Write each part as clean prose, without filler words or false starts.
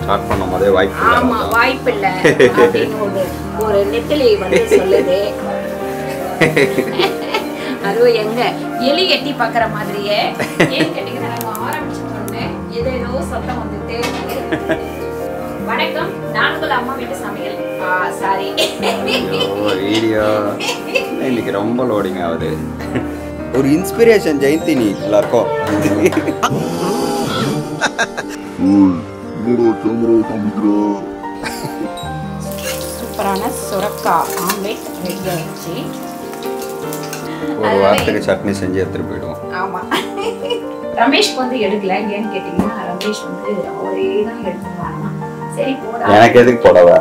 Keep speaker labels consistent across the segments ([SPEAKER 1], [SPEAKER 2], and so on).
[SPEAKER 1] Start பண்ணும்போதே வாய்ப்பு இல்ல.
[SPEAKER 2] ஆமா வாய்ப்பு இல்ல அப்படின்னு ஒரு நெத்திலி வந்து சொல்லுது. அதுவும் எங்க எலி எட்டி பாக்குற மாதிரியே ஏன் கேட்டீங்கன்னா நம்ம ஆரம்பிச்சோன்னு ஏதேதோ சத்தம் வந்துட்டே இருக்கு. வணக்கம், நான்கள் அம்மா வீட்டு சமையல். சாரி,
[SPEAKER 1] வீடியோ இன்னைக்கு ரொம்ப லோடிங் ஆகுது. ஒரு இன்ஸ்பிரேஷன் ஜெயந்தி நீ எல்லாருக்கும்.
[SPEAKER 2] சூப்பரான சுரக்காய் ஆம்லேட் ரெடி ஆயிடுச்சு.
[SPEAKER 1] ஒரு வாரத்துக்கு சட்னி செஞ்சு எடுத்துட்டு போயிடுவோம்.
[SPEAKER 2] ஆமா, ரமேஷ்க்கு வந்து எடுக்கல. ஏன்னு கேட்டீங்கன்னா ரமேஷ் வந்து அவரே தான் எடுத்துருவாங்க. சரி போடா,
[SPEAKER 1] எனக்கு எதுக்கு போடவா?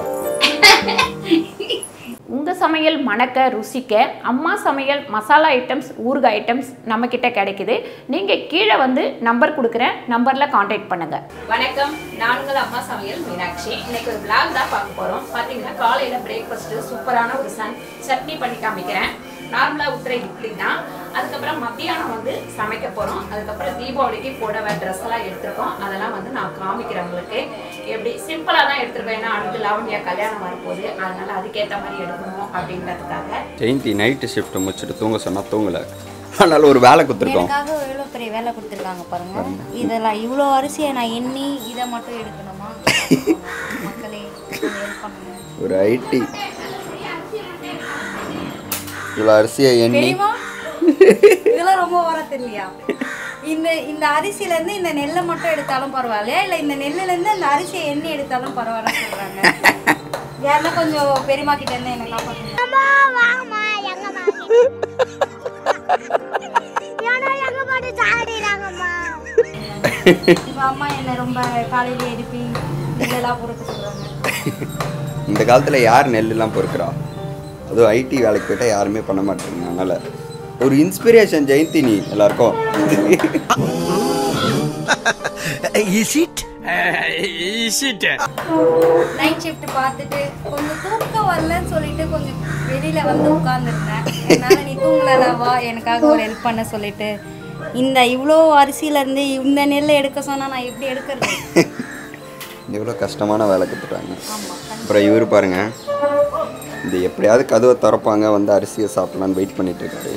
[SPEAKER 2] உங்க சமையல் மணக்க ருசிக்க அம்மா சமையல் மசாலா ஐட்டம்ஸ், ஊறுகாய் ஐட்டம்ஸ் நம்ம கிட்ட கிடைக்குது. நீங்க கீழே வந்து நம்பர் கொடுக்குறேன், நம்பர்ல கான்டாக்ட் பண்ணுங்க. வணக்கம், நான்கள் அம்மா சமையல் மீனாட்சி. இன்னைக்கு ஒரு விளாக் தான் பார்க்க போறோம். பாத்தீங்கன்னா காலையில பிரேக்ஃபாஸ்ட் சூப்பரான ஒரு சட்னி பண்ணி காமிக்கிறேன். நார்மலா ஊத்துற இட்லி தான். அதுக்கப்புறம் மத்தியானம் வந்து சமைக்க போறோம். அதுக்கப்புறம் தீபாவளிக்கு புடவை ட்ரெஸ் எல்லாம் எடுத்திருக்கோம். அதெல்லாம் வந்து நான் காமிக்கிறேன் உங்களுக்கு. எப்படி சிம்பிளா தான் எடுத்துருவேன், ஏன்னா அடுத்து லாவண்யா கல்யாணம் வரப்போகுது, அதனால அதுக்கேற்ற மாதிரி எடுக்கணும் அப்படின்றதுக்காக.
[SPEAKER 1] ஜெயந்தி நைட்டு ஷிஃப்ட் முடிச்சுட்டு தூங்க சொன்னா தூங்கல, அதனால ஒரு வேலை கொடுத்துருக்கோம்.
[SPEAKER 3] எனக்காக எவ்வளோ பெரிய வேலை கொடுத்துருக்காங்க பாருங்க. இதெல்லாம் இவ்வளோ அரிசியை நான் எண்ணி இதை மட்டும் எடுக்கணுமா? மக்களே ஹெல்ப் பண்ணுங்க.
[SPEAKER 1] ஒரு ஐடி இவ்வளோ அரிசியை எண்ணி
[SPEAKER 3] இதெல்லாம் ரொம்ப வர தெரியலையா? இந்த அரிசியில இருந்து இந்த நெல்லை மட்டும் எடுத்தாலும் பரவாயில்லையா, இல்ல இந்த நெல்லுல இருந்து இந்த அரிசியை எண்ணி எடுத்தாலும் பரவாயில்ல சொல்றாங்க. யாருன்னா கொஞ்சம் பெரியமா கிட்ட இருந்து என்ன காப்பாத்துங்க. இப்ப அம்மா என்ன ரொம்ப காலையில எழுப்பி நெல்லெல்லாம் பொறுக்க சொல்றாங்க.
[SPEAKER 1] இந்த காலத்துல யார் நெல்லாம் பொறுக்கிறா? அதுவும் ஐடி வேலைக்கு போயிட்டா யாருமே பண்ண மாட்டேங்க. அதனால ஒரு இன்ஸ்பிரேஷன் ஜெயந்தி நீ எல்லாருக்கும்.
[SPEAKER 3] நைட் ஷிஃப்ட் பார்த்துட்டு கொஞ்சம் தூக்கம் வரலன்னு சொல்லிட்டு கொஞ்சம் வெளியில வந்து உட்கார்ந்துருந்தேன். என்னால நீ தூங்கலவா எனக்காக ஒரு ஹெல்ப் பண்ண சொல்லிட்டு இந்த இவ்வளோ அரிசியில இருந்து இந்த நெல்லை எடுக்க சொன்னா நான் எப்படி எடுக்கிறது?
[SPEAKER 1] எவ்வளோ கஷ்டமான வேலை கொடுத்துட்டாங்க. அப்புறம் இவர் பாருங்க, இந்த எப்படியாவது கதவை திறப்பாங்க வந்து அரிசியை சாப்பிடலான்னு வெயிட் பண்ணிட்டு இருக்காரு.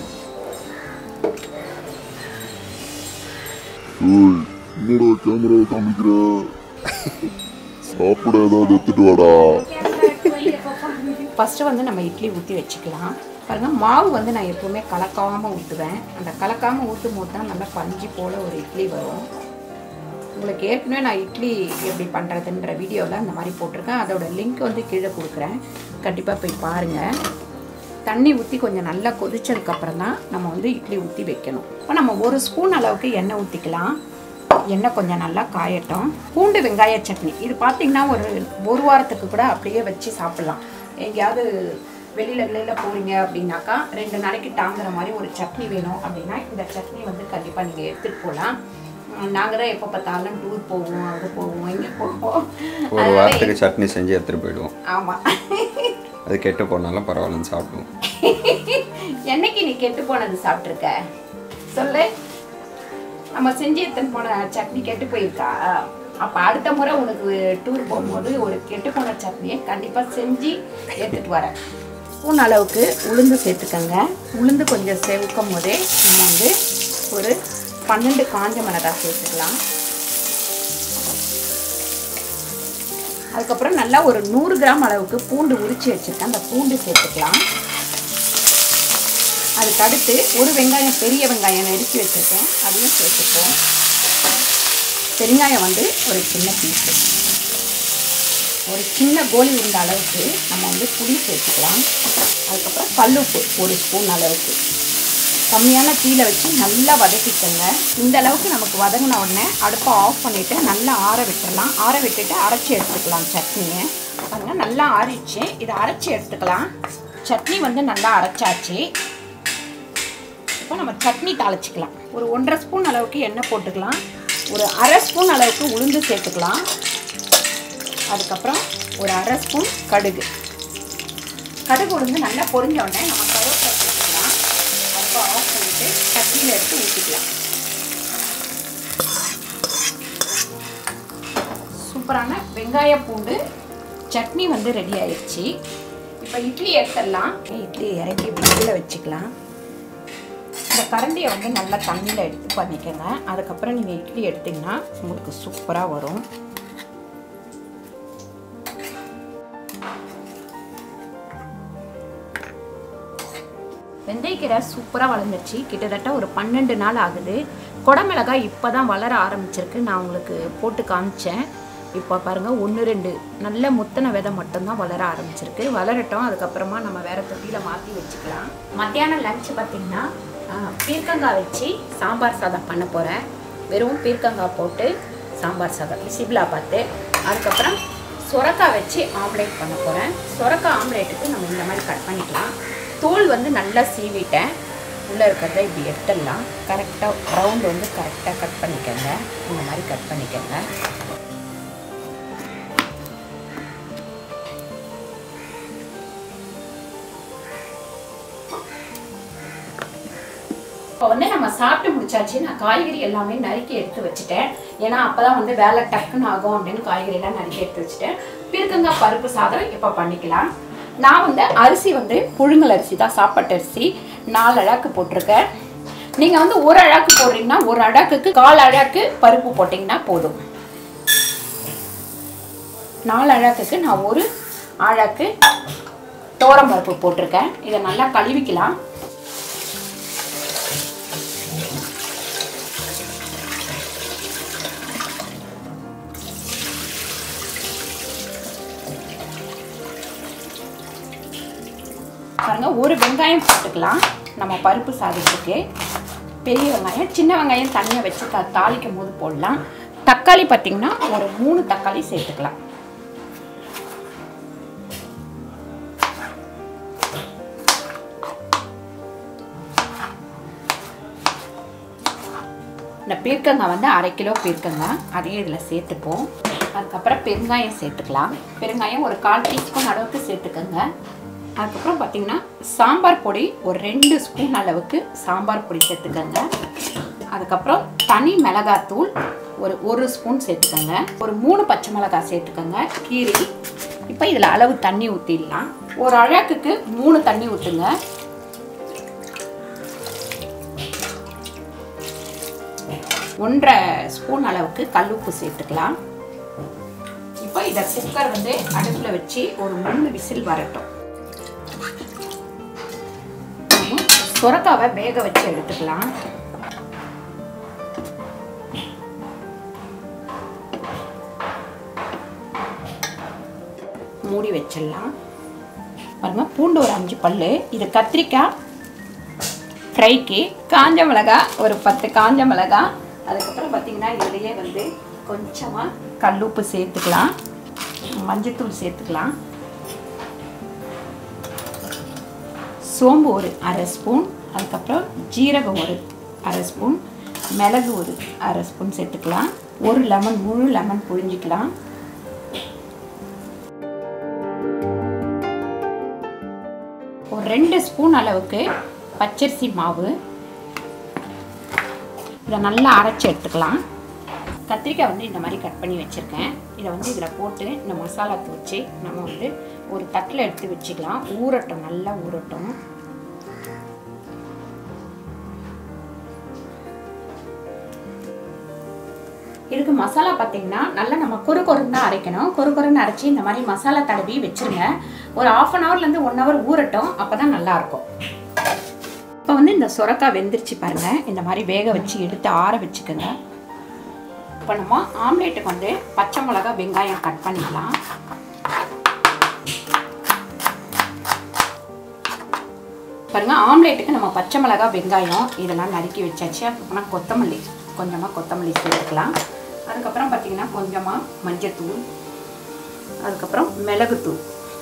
[SPEAKER 2] ஃபர்ஸ்ட் வந்து நம்ம இட்லி ஊற்றி வச்சுக்கலாம். பாருங்க, மாவு வந்து நான் எப்பவுமே கலக்காமல் ஊற்றுவேன். அந்த கலக்காமல் ஊற்றும் போது தான் நல்லா பஞ்சு போல் ஒரு இட்லி வரும். உங்களுக்கு ஏற்கனவே நான் இட்லி எப்படி பண்ணுறதுன்ற வீடியோவில் அந்த மாதிரி போட்டிருக்கேன். அதோட லிங்க் வந்து கீழே கொடுக்குறேன், கண்டிப்பாக போய் பாருங்கள். தண்ணி ஊற்றி கொஞ்சம் நல்லா கொதிச்சதுக்கப்புறம் தான் நம்ம வந்து இட்லி ஊற்றி வைக்கணும். இப்போ நம்ம ஒரு ஸ்பூன் அளவுக்கு எண்ணெய் ஊற்றிக்கலாம். எண்ணெய் கொஞ்சம் நல்லா காயட்டும். பூண்டு வெங்காய சட்னி இது பார்த்திங்கன்னா ஒரு வாரத்துக்கு கூட அப்படியே வச்சு சாப்பிட்லாம். எங்கேயாவது வெளியில் போகிறீங்க அப்படின்னாக்கா 2 நாளைக்கு தாங்குற மாதிரி ஒரு சட்னி வேணும் அப்படின்னா இந்த சட்னி வந்து கண்டிப்பாக நீங்கள் எடுத்துகிட்டு போகலாம். நாங்கள் தான் எப்போ பார்த்தாலும் டூர் போவோம், அங்கே போவோம், இங்கே போவோம்.
[SPEAKER 1] ஒரு வாரத்துக்கு சட்னி செஞ்சு எடுத்துகிட்டு போயிடுவோம்.
[SPEAKER 2] ஆமாம்,
[SPEAKER 1] அது கெட்டு போனாலும் பரவாயில்லன்னு சாப்பிடுவோம்.
[SPEAKER 2] என்னைக்கு நீ கெட்டு போனது சாப்பிட்ருக்க சொல்லு? நம்ம செஞ்சு எடுத்துன்னு போன சட்னி கெட்டு போயிருக்கா? அப்போ அடுத்த முறை உனக்கு டூர் போகும்போது ஒரு கெட்டு போன சட்னியை கண்டிப்பாக செஞ்சு எடுத்துகிட்டு வரேன். ஸ்பூன் அளவுக்கு உளுந்து சேர்த்துக்கங்க. உளுந்து கொஞ்சம் செவுக்கும் போதே நம்ம வந்து ஒரு 12 காஞ்ச மிளகாய் சேர்த்துக்கலாம். அதுக்கப்புறம் நல்லா ஒரு 100 கிராம் அளவுக்கு பூண்டு உரித்து வச்சுருக்கேன், அந்த பூண்டு சேர்த்துக்கலாம். அதுக்கு அடுத்து ஒரு வெங்காயம், பெரிய வெங்காயம் நறுக்கி வச்சுருக்கேன், அதையும் சேர்த்துப்போம். பெருங்காயம் வந்து ஒரு சின்ன பீஸு, ஒரு சின்ன கோலி உருண்ட அளவுக்கு நம்ம வந்து புளி சேர்த்துக்கலாம். அதுக்கப்புறம் கல்லுப்பு ஒரு ஸ்பூன் அளவுக்கு கம்மியான தீயில வச்சு நல்லா வதக்கிக்கோங்க. இந்த அளவுக்கு நமக்கு வதங்கின உடனே அடுப்பை ஆஃப் பண்ணிவிட்டு நல்லா ஆற விட்டுடலாம். ஆற விட்டுட்டு அரைச்சி எடுத்துக்கலாம் சட்னியை. பாருங்க, நல்லா ஆறிச்சு. இதை அரைச்சி எடுத்துக்கலாம். சட்னி வந்து நல்லா அரைச்சாச்சு. இப்போ நம்ம சட்னி தாளிச்சிக்கலாம். ஒரு 1.5 ஸ்பூன் அளவுக்கு எண்ணெய் போட்டுக்கலாம். ஒரு 1/2 ஸ்பூன் அளவுக்கு உளுந்து சேர்த்துக்கலாம். அதுக்கப்புறம் ஒரு 1/2 ஸ்பூன் கடுகு. கடுகு உளுந்து நல்லா பொரிஞ்ச உடனே நம்ம கருவேப்பிலை சேர்த்துக்கலாம். அப்போ ஆஃப் பண்ணிவிட்டு சட்னியில் எடுத்து ஊற்றிக்கலாம். சூப்பரான வெங்காய பூண்டு சட்னி வந்து ரெடி ஆயிடுச்சு. இப்போ இட்லி எடுத்துடலாம். இட்லி இறக்கி கீழே வச்சுக்கலாம். இந்த கரண்டியை வந்து நல்லா தண்ணியில் எடுத்து பண்ணிக்கோங்க. அதுக்கப்புறம் நீங்கள் இட்லி எடுத்திங்கன்னா உங்களுக்கு சூப்பராக வரும். வெந்தயக்கீரை சூப்பராக வளர்ந்துருச்சு. கிட்டத்தட்ட ஒரு 12 நாள் ஆகுது. குடமிளகாய் இப்போ தான் வளர ஆரம்பிச்சிருக்கு. நான் உங்களுக்கு போட்டு காமிச்சேன். இப்போ பாருங்கள் 1 2 நல்ல முத்தின விதை மட்டும்தான் வளர ஆரம்பிச்சிருக்கு. வளரட்டும், அதுக்கப்புறமா நம்ம வேறு தொட்டியில் மாற்றி வச்சுக்கலாம். மத்தியானம் லஞ்சு பார்த்திங்கன்னா பீர்க்கங்காய் வச்சு சாம்பார் சாதம் பண்ண போகிறேன். வெறும் பீர்க்கங்காய் போட்டு சாம்பார் சாதம் சிபிலா பார்த்து. அதுக்கப்புறம் சுரக்காய் வச்சு ஆம்லேட் பண்ண போகிறேன். சுரக்காய் ஆம்லேட்டுக்கு நம்ம இந்த மாதிரி கட் பண்ணிக்கலாம். தோல் வந்து நல்லா சீவிட்டேன். உள்ளே இருக்கிறத இப்படி எடுத்துடலாம். கரெக்டாக ரவுண்டு வந்து கரெக்டாக கட் பண்ணிக்கோங்க. இந்த மாதிரி கட் பண்ணிக்கோங்க. இப்போ வந்து நம்ம சாப்பிட்டு முடிச்சாச்சு. நான் காய்கறி எல்லாமே நறுக்கி எடுத்து வச்சுட்டேன். ஏன்னா அப்போ தான் வந்து வேலை டக்குன்னு ஆகும் அப்படின்னு காய்கறியெல்லாம் நறுக்கி எடுத்து வச்சுட்டேன். பீர்க்கங்காய் பருப்பு சாதம் இப்போ பண்ணிக்கலாம். நான் வந்து அரிசி வந்து புழுங்கல் அரிசி தான், சாப்பாட்டு அரிசி 4 அழாக்கு போட்டிருக்கேன். நீங்கள் வந்து 1 அழாக்கு போடுறீங்கன்னா 1 அழாக்குக்கு 1/4 அழாக்கு பருப்பு போட்டிங்கன்னா போதும். 4 அழாக்குக்கு நான் 1 அழாக்கு துவரம் பருப்பு போட்டிருக்கேன். இதை நல்லா கழுவிக்கலாம். பாருங்க, 1 வெங்காயம் போட்டுக்கலாம் நம்ம பருப்பு சாதத்துக்கு. பெரிய வெங்காயம், சின்ன வெங்காயம் தனியாக வச்சு தாளிக்கும் போது போடலாம். தக்காளி பார்த்திங்கன்னா ஒரு 3 தக்காளி சேர்த்துக்கலாம். இந்த பீர்க்கங்காய் வந்து 1/2 கிலோ பீர்க்கங்காய், அதையும் இதில் சேர்த்துப்போம். அதுக்கப்புறம் பெருங்காயம் சேர்த்துக்கலாம். பெருங்காயம் ஒரு 1/4 டீஸ்பூன் அளவுக்கு சேர்த்துக்கோங்க. அதுக்கப்புறம் பார்த்திங்கன்னா சாம்பார் பொடி ஒரு 2 ஸ்பூன் அளவுக்கு சாம்பார் பொடி சேர்த்துக்கோங்க. அதுக்கப்புறம் தனி மிளகாத்தூள் ஒரு 1 ஸ்பூன் சேர்த்துக்கோங்க. ஒரு 3 பச்சை மிளகாய் சேர்த்துக்கோங்க கீரி. இப்போ இதில் அளவு தண்ணி ஊற்றிடலாம். ஒரு அழகுக்கு 3 தண்ணி ஊற்றுங்க. ஒன்றரை ஸ்பூன் அளவுக்கு கல்லுப்பு சேர்த்துக்கலாம். இப்போ இதை குக்கர் வந்து அடுப்பில் வச்சு ஒரு 3 விசில் வரட்டும். சுரக்காவை வேக வச்சு எடுத்துக்கலாம். மூடி வச்சிடலாம். பாருங்க, பூண்டு ஒரு 5 பல்லு. இது கத்திரிக்காய் ஃப்ரைக்கு. காஞ்ச மிளகாய் ஒரு 10 காஞ்ச மிளகாய். அதுக்கப்புறம் பார்த்திங்கன்னா இதுலேயே வந்து கொஞ்சமாக கல்லுப்பு சேர்த்துக்கலாம். மஞ்சத்தூள் சேர்த்துக்கலாம். சோம்பு ஒரு 1/2 ஸ்பூன். அதுக்கப்புறம் ஜீரகம் ஒரு 1/2 ஸ்பூன். மிளகு ஒரு 1/2 ஸ்பூன் சேர்த்துக்கலாம். ஒரு லெமன், முழு லெமன் புழிஞ்சிக்கலாம். ஒரு 2 ஸ்பூன் அளவுக்கு பச்சரிசி மாவு. இதை நல்லா அரைச்சி எடுத்துக்கலாம். கத்திரிக்காய் வந்து இந்த மாதிரி கட் பண்ணி வச்சுருக்கேன். இதை வந்து இதில் போட்டு இந்த மசாலா தூச்சி நம்ம வந்து ஒரு தட்டில் எடுத்து வச்சுக்கலாம். ஊறட்டும், நல்லா ஊறட்டும். இதுக்கு மசாலா பார்த்திங்கன்னா நல்லா நம்ம கொருன்னு தான் அரைக்கணும். கொருன்னு அரைச்சி இந்த மாதிரி மசாலா தடவி வச்சுருங்க. ஒரு 1/2 ஹவர்லேருந்து 1 ஹவர் ஊறட்டும். அப்போ தான் நல்லாயிருக்கும். இப்போ வந்து இந்த சுரக்காய் வெந்துருச்சு பாருங்கள். இந்த மாதிரி வேக வச்சு எடுத்து ஆற வச்சுக்கோங்க. இப்போ நம்ம ஆம்லேட்டுக்கு வந்து பச்சை மிளகா வெங்காயம் கட் பண்ணிக்கலாம். பாருங்கள், ஆம்லேட்டுக்கு நம்ம பச்சை மிளகா வெங்காயம் இதெல்லாம் நறுக்கி வச்சாச்சு. அதுக்கப்புறம் கொத்தமல்லி, கொஞ்சமாக கொத்தமல்லி சேர்த்துக்கலாம். அதுக்கப்புறம் பார்த்திங்கன்னா கொஞ்சமாக மஞ்சத்தூள், அதுக்கப்புறம் மிளகுத்தூள்,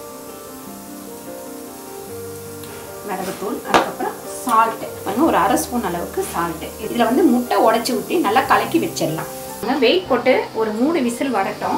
[SPEAKER 2] அதுக்கப்புறம் சால்ட்டு வந்து ஒரு 1/2 ஸ்பூன் அளவுக்கு சால்ட்டு. இதில் வந்து முட்டை உடைச்சி ஊற்றி நல்லா கலக்கி வச்சிடலாம். வெயிட் போட்டு ஒரு 3 விசில் வரட்டும்.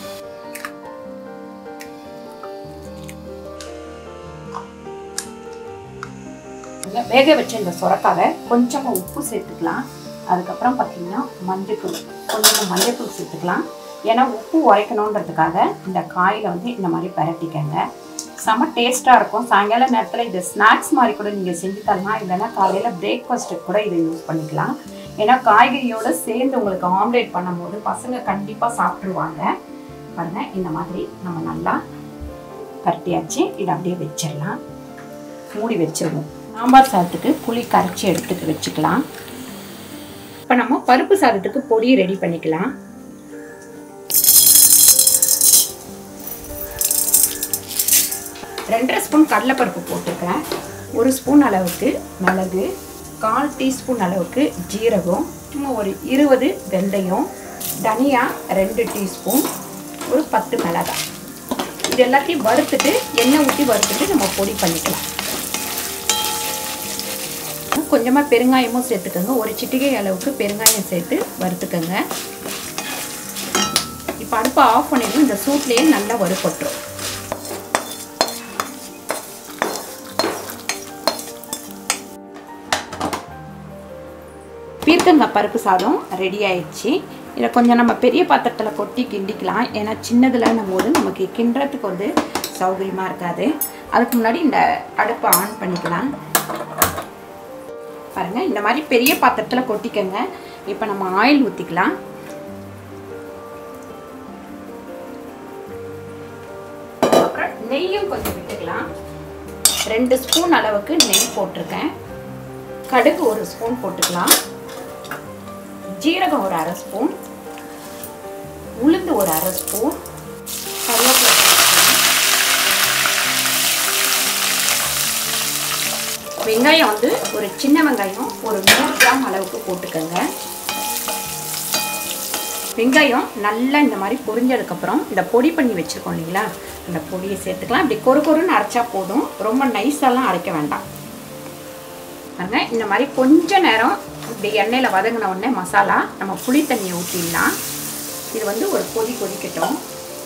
[SPEAKER 2] வேக வச்ச இந்த சுரக்காவை கொஞ்சமாக உப்பு சேர்த்துக்கலாம். அதுக்கப்புறம் பார்த்தீங்கன்னா மஞ்சத்தூள், கொஞ்சமாக மஞ்சத்தூள் சேர்த்துக்கலாம். ஏன்னா உப்பு உரைக்கணுன்றதுக்காக இந்த காயில் வந்து இந்த மாதிரி பரட்டிக்கங்க. செம்ம டேஸ்ட்டாக இருக்கும். சாயங்கால நேரத்தில் இது ஸ்நாக்ஸ் மாதிரி கூட நீங்கள் செஞ்சு தரலாம், இல்லைன்னா காலையில் பிரேக்ஃபாஸ்ட்டுக்கு கூட இதை யூஸ் பண்ணிக்கலாம். ஏன்னா காய்கறியோடு சேர்ந்து உங்களுக்கு ஆம்லேட் பண்ணும்போது பசங்க கண்டிப்பாக சாப்பிட்ருவாங்க. பாருங்கள், இந்த மாதிரி நம்ம நல்லா பரட்டியாச்சு. இதை அப்படியே வச்சிடலாம், மூடி வச்சிருவோம். சாம்பார் சாதத்துக்கு புளி கரைச்சி எடுத்துட்டு வச்சுக்கலாம். இப்போ நம்ம பருப்பு சாதத்துக்கு பொடி ரெடி பண்ணிக்கலாம். ரெண்டரை ஸ்பூன் கடலைப்பருப்பு போட்டிருக்கேன், 1 ஸ்பூன் அளவுக்கு மிளகு, 1/4 டீஸ்பூன் அளவுக்கு ஜீரகம், சும்மா ஒரு 20 வெந்தயம், தனியா 2 டீஸ்பூன், ஒரு 10 மிளகாய். இது எல்லாத்தையும் வறுத்துட்டு எண்ணெய் ஊற்றி வறுத்துட்டு நம்ம பொடி பண்ணிக்கலாம். கொஞ்சமாக பெருங்காயமும் சேர்த்துக்கோங்க, ஒரு சிட்டிகை அளவுக்கு பெருங்காயம் சேர்த்து வறுத்துக்கோங்க. இப்போ அடுப்பை ஆஃப் பண்ணிடுவோம். இந்த சூட்லேயே நல்லா வறுப்பட்டுரும். பீர்க்கங்காய் பருப்பு சாதம் ரெடி ஆயிடுச்சு. இதை கொஞ்சம் நம்ம பெரிய பாத்திரத்தில் கொட்டி கிண்டிக்கலாம். ஏன்னா சின்னதில் போது நமக்கு கிண்டுறதுக்கு வந்து சௌகரியமாக இருக்காது. அதுக்கு முன்னாடி இந்த அடுப்பை ஆன் பண்ணிக்கலாம். பாருங்கள், இந்த மாதிரி பெரிய பாத்திரத்தில் கொட்டிக்கங்க. இப்போ நம்ம ஆயில் ஊற்றிக்கலாம். அப்புறம் நெய்யும் கொஞ்சம் விட்டுக்கலாம். 2 ஸ்பூன் அளவுக்கு நெய் போட்டிருக்கேன். கடுகு 1 ஸ்பூன் போட்டுக்கலாம். ஜீரகம் ஒரு 1/2 ஸ்பூன், உளுந்து ஒரு 1/2 ஸ்பூன், கருவேப்பிலை, வெங்காயம் வந்து ஒரு சின்ன வெங்காயம் ஒரு 100 கிராம் அளவுக்கு போட்டுக்கோங்க. வெங்காயம் நல்லா இந்த மாதிரி பொரிஞ்சதுக்கப்புறம் இந்த பொடி பண்ணி வச்சுருக்கோம் இல்லைங்களா, அந்த பொடியை சேர்த்துக்கலாம். இப்படி கொருன்னு அரைச்சா போதும், ரொம்ப நைஸாலாம் அரைக்க வேண்டாம். பாருங்க, இந்த மாதிரி கொஞ்ச நேரம் இப்படி எண்ணெயில் வதங்கின உடனே மசாலா நம்ம புளி தண்ணியை ஊற்றிடலாம். இது வந்து ஒரு கொதிக்கட்டும்.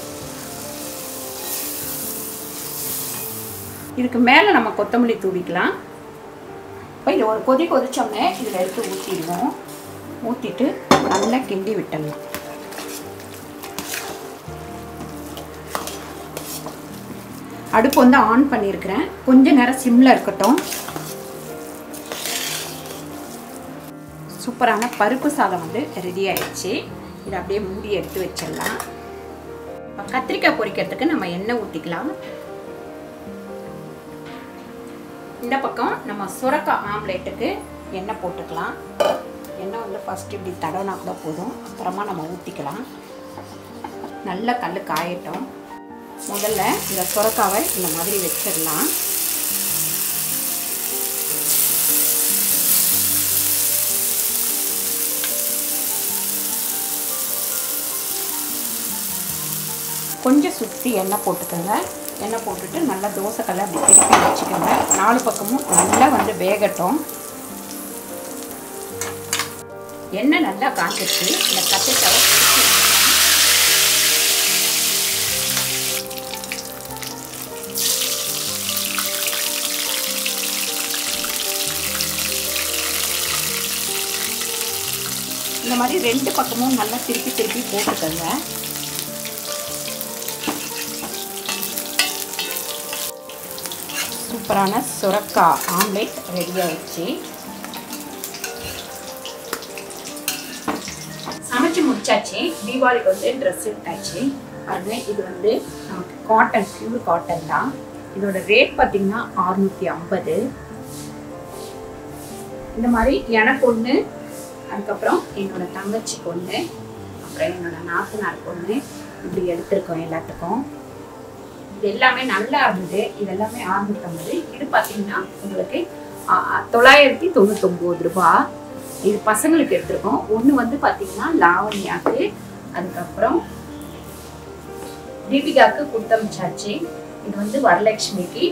[SPEAKER 2] இதுக்கு மேலே நம்ம கொத்தமல்லி தூவிக்கலாம். இப்போ இது ஒரு கொதிச்சோடனே இதில் எடுத்து ஊற்றிடுவோம். ஊற்றிட்டு நல்லா கிண்டி விட்டுடலாம். அடுப்பு வந்து ஆன் பண்ணியிருக்கிறேன். கொஞ்ச நேரம் சிம்மில் இருக்கட்டும். சூப்பரான பருப்பு சாதம் வந்து ரெடி ஆயிடுச்சு. இதை அப்படியே மூடி எடுத்து வச்சிடலாம். இப்போ கத்திரிக்காய் பொரிக்கிறதுக்கு நம்ம எண்ணெய் ஊற்றிக்கலாம். இந்த பக்கம் நம்ம சுரக்காய் ஆம்லேட்டுக்கு எண்ணெய் போட்டுக்கலாம். எண்ணெய் வந்து ஃபஸ்ட்டு இப்படி தடவினா கூட போதும், அப்புறமா நம்ம ஊற்றிக்கலாம். நல்ல கல் காயட்டும். முதல்ல இந்த சுரக்காவை இந்த மாதிரி வச்சிடலாம். கொஞ்சம் சுற்றி எண்ணெய் போட்டுக்கோங்க. எண்ணெய் போட்டுட்டு நல்லா தோசைக்கல்லை அப்படி திருப்பி வச்சுக்கோங்க. 4 பக்கமும் நல்லா வந்து வேகட்டும். எண்ணெய் நல்லா காஞ்சிச்சு. இந்த கத்திரிக்காவை இந்த மாதிரி 2 பக்கமும் நல்லா திருப்பி போட்டுக்கோங்க. சூப்பரான சுரக்காய் ஆம்லேட் ரெடி ஆயிடுச்சு. சமைச்சு முடிச்சாச்சு. தீபாவளிக்கு வந்து ட்ரெஸ் எடுத்தாச்சு. பாருங்க, இது வந்து நமக்கு காட்டன், பியூர் காட்டன் தான். இதோட ரேட் பார்த்தீங்கன்னா 650. இந்த மாதிரி எனக்கு ஒன்று, அதுக்கப்புறம் என்னோட தங்கச்சிக்கு ஒன்று, அப்புறம் என்னோட நாத்தனாருக்கு ஒன்று, இப்படி எடுத்திருக்கோம் எல்லாத்துக்கும். இது எல்லாமே நல்லா இருந்தது. இது எல்லாமே 650. இது பார்த்தீங்கன்னா உங்களுக்கு 999 ரூபாய். இது பசங்களுக்கு எடுத்திருக்கோம். ஒன்று வந்து பார்த்தீங்கன்னா லாவண்யாவுக்கு, அதுக்கப்புறம் தீபிகாவுக்கு கொடுத்தமிச்சாச்சு. இது வந்து வரலட்சுமிக்கு,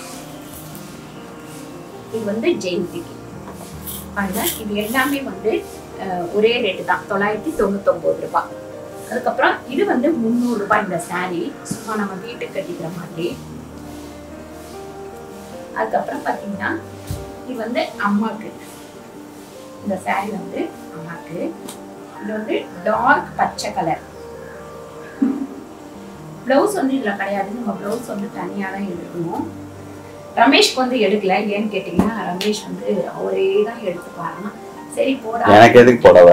[SPEAKER 2] இது வந்து ஜெயந்திக்கு. பாருங்க, இது எல்லாமே வந்து ஒரே ரேட்டு தான், 999 ரூபாய். அதுக்கப்புறம் இது வந்து 300 ரூபாய் இந்த சாரீ, சும்மா நம்ம வீட்டுக்கு கட்டிக்கிற மாதிரி. அதுக்கப்புறம் பார்த்தீங்கன்னா இது வந்து அம்மாவுக்கு, இந்த சாரீ வந்து அம்மாவுக்கு. இது வந்து டார்க் பச்சை கலர். ப்ளவுஸ் வந்து இதில் கிடையாது, நம்ம ப்ளவுஸ் வந்து தனியாக தான் எடுக்கணும். ரமேஷ்க்கு வந்து எடுக்கல, ஏன்னு கேட்டிங்கன்னா ரமேஷ் வந்து அவரே தான் எடுத்துப்பாராம். சரி போடா,
[SPEAKER 1] எனக்கு எதுக்கு போடவா?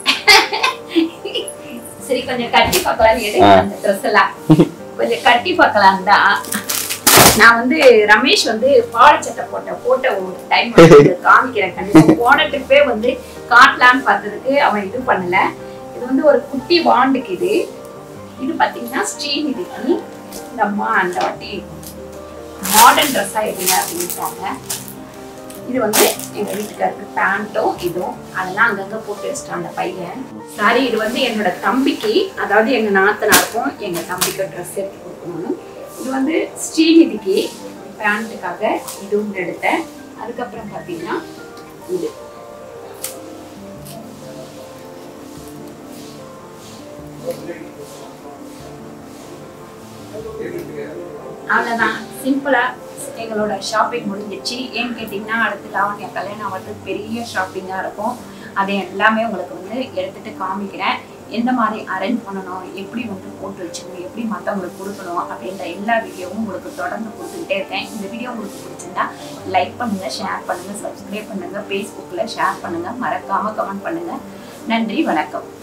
[SPEAKER 2] சரி கொஞ்சம் கட்டி பார்க்கலாம் எடுங்க அந்த ட்ரெஸ் எல்லாம் கொஞ்சம் கட்டி பார்க்கலாம் தான். நான் வந்து ரமேஷ் வந்து பாவாடை போட்ட ஒரு டைம் காமிக்கிறேன் கண்டிப்பா. போன ட்ரிப்பே வந்து காட்டலான்னு பார்த்ததுக்கு அவன் இது பண்ணல. இது வந்து ஒரு குட்டி வாண்டுக்கு இது. இது பார்த்தீங்கன்னா ஸ்ரீநிதிக்கு இந்த அம்மா அந்த வாட்டி மாடர்ன் ட்ரெஸ்ஸாக எடுங்க அப்படின்ட்டாங்க. இது வந்து எங்கள் வீட்டுக்காருக்கு பேண்ட்டும் இதுவும் அதெல்லாம் அங்கங்கே போட்டு வச்சிட்டோம் அந்த பையன். சாரி, இது வந்து என்னோட தம்பிக்கு, அதாவது எங்கள் நாத்தனாருக்கும் எங்கள் தம்பிக்கு ட்ரெஸ் எடுத்து கொடுக்கணும். இது வந்து ஸ்ரீநிதிக்கு பேண்ட்டுக்காக இதுவும் எடுத்தேன். அதுக்கப்புறம் பார்த்தீங்கன்னா இது அவ்வளோதான், சிம்பிளாக எங்களோட ஷாப்பிங் முடிஞ்சிச்சு. ஏன்னு கேட்டிங்கன்னா அடுத்து லாவண்யா கல்யாணம் வந்து பெரிய ஷாப்பிங்காக இருக்கும். அதை எல்லாமே உங்களுக்கு வந்து எடுத்துகிட்டு காமிக்கிறேன். எந்த மாதிரி அரேஞ்ச் பண்ணணும், எப்படி வந்து போட்டு வச்சுக்கணும், எப்படி மற்றவங்களுக்கு கொடுக்கணும் அப்படின்ற எல்லா வீடியோவும் உங்களுக்கு தொடர்ந்து கொடுத்துக்கிட்டே இருக்கேன். இந்த வீடியோ உங்களுக்கு பிடிச்சிருந்தா லைக் பண்ணுங்கள், ஷேர் பண்ணுங்கள், சப்ஸ்கிரைப் பண்ணுங்கள், ஃபேஸ்புக்கில் ஷேர் பண்ணுங்கள், மறக்காமல் கமெண்ட் பண்ணுங்கள். நன்றி, வணக்கம்.